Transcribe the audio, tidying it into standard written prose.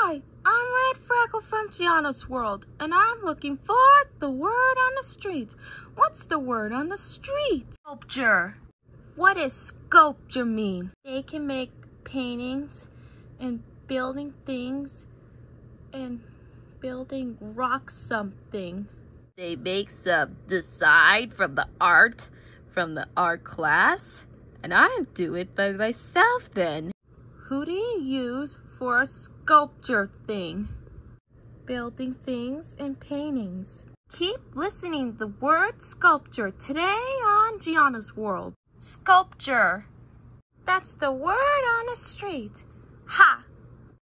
Hi, I'm Red Freckle from Gianna's World, and I'm looking for the word on the street. What's the word on the street? Sculpture. What does sculpture mean? They can make paintings and building things and building rock something. They make some design from the art class, and I do it by myself then. Who do you use for a sculpture thing? Building things and paintings. Keep listening the word sculpture today on Gianna's World. Sculpture. That's the word on the street. Ha!